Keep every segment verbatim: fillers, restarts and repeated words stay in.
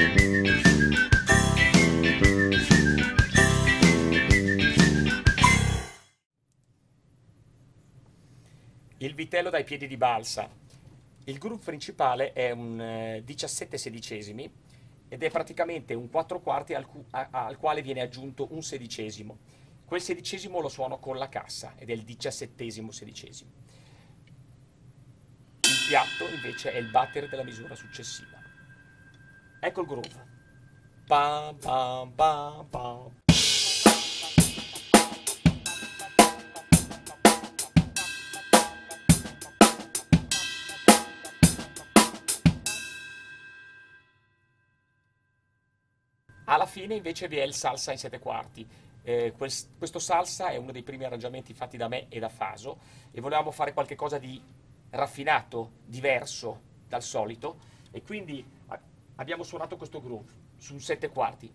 Il vitello dai piedi di balsa. Il groove principale è un eh, diciassette sedicesimi ed è praticamente un quattro quarti al, cu- a- al quale viene aggiunto un sedicesimo. Quel sedicesimo lo suono con la cassa ed è il diciassettesimo sedicesimo. Il piatto invece è il battere della misura successiva. Ecco il groove. Pam, pam, pam, pam. Alla fine invece vi è il salsa in sette quarti. Eh, quel- questo salsa è uno dei primi arrangiamenti fatti da me e da Faso e volevamo fare qualcosa di raffinato, diverso dal solito e quindi a- abbiamo suonato questo groove su un sette quarti.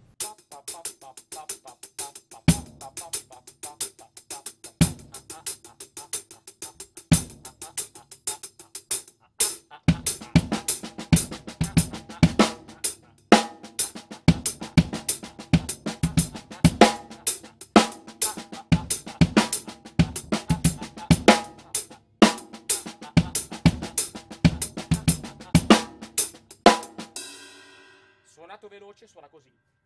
Suonato veloce suona così.